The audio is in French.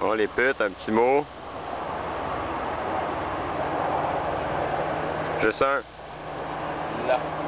Oh, les putes, un petit mot. Juste un. Là.